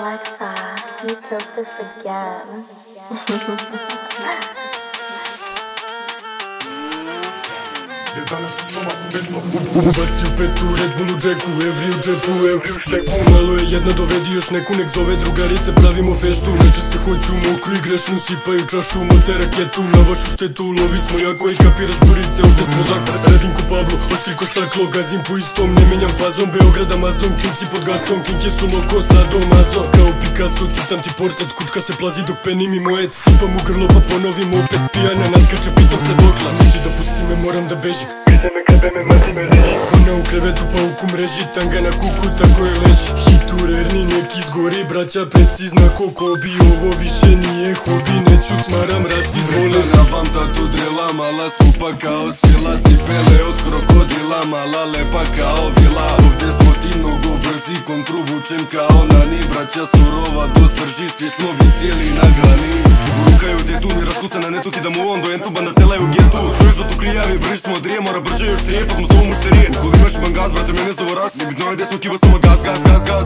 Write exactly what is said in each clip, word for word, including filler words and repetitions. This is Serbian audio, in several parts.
Alexa, you felt this again. Ubaci u petu, Red Bull u džeku, evri u džepu, evri u šteku. Malo je jedna, dovedi još neku, nek zove drugarice, pravimo feštu. Nečeste hoću mokru i grešnu, sipaju čašu, mote raketu. Na vašu štetu, lovi smo jako i kapiraš burice. Ovde smo zakar, radim ko Pablo, oštri ko staklo. Gazim po istom, ne menjam fazom, Beograd Amazon. Klinci pod gasom, klinke su loko, Sado Mazo. Kao Picasso, citam ti portret, kučka se plazi dok penim i mojet. Sipam u grlo pa ponovim opet, pijana naskače, pitam se dokla. Neći da pusti me, moram da bežim. Grize me, grebe me, mazi me, reži. Ona u krevetu pa u kumreži, tanga na kuku, tako je leži. Hit u rerni, nek izgori, braća precizna ko Kobi. Ovo više nije hobi, neću smaram ras, izvoli. Na vam tatu drila, mala skupa kao sila. Cipele od krokodila, mala lepa kao vila. Ovdje smo ti mnogo brzi, kontru vučem kao nani. Braća surova do srži, svi smo visjeli na grani. Rukaju te tu, mi raskuca na netu, kidam u on do entu, banda cela je u getu. Čuješ da tu krijavi, briš smo od rije, mora brže još trije, pa mu zovu mušterije. Ukoliko imaš imam gaz, brate, mene zovu ras. Nebitno je gdje smo kiva, samo gaz, gaz, gaz, gaz.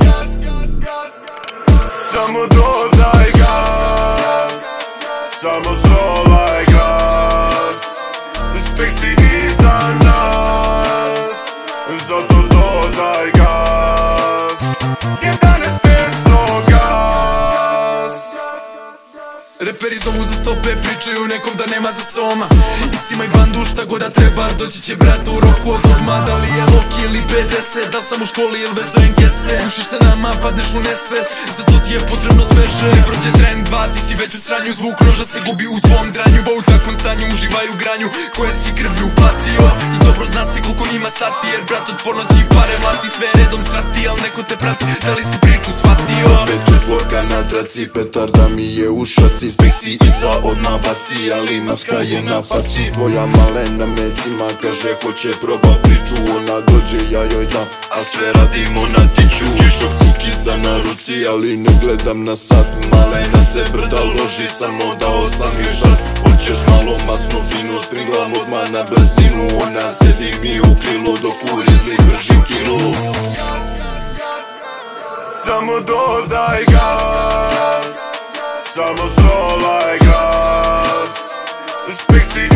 Samo dodaj gas, samo zolaj glas. Speksi iza nas, zato dodaj gas. Jedanaest petsto gas. Reperi zovu za stope, pričaju nekom da nema za soma. Istima i bandu šta god da treba, doći će brat u roku od odmah. Da li je Loki ili pedeset, da sam u školi ili već zovem kese. Ušiš se nama, padneš u nesvest, zato ti je potrebno sveže. Ne prođe tren dva, ti si već u sranju, zvuk noža se gubi u tvom dranju. Ba u takvom stanju uživaju granju, koje si krvlju patio. I dobro zna se koliko njima sati, jer brat od ponoći pare mlati. Sve redom srati, al neko te prati, da li si priču shvatio? Pet četvorka na traci, petarda mi je u šaci. Speksi iza odmah baci, ali maska je na faci. Tvoja malena me cima, kaže hoće proba priču. Ona dođe, ja joj dam, a sve radimo na tiću. Kišok kukica na ruci, ali ne gledam na sat. Malena se brda loži, samo dao sam je žad. Hoćeš malo masnu finu, springlam odmah na brzinu. Ona sedi mi u krilu, dok u rizli bržim kilu. Samo dodaj gas, samo zolaj glas. Speksi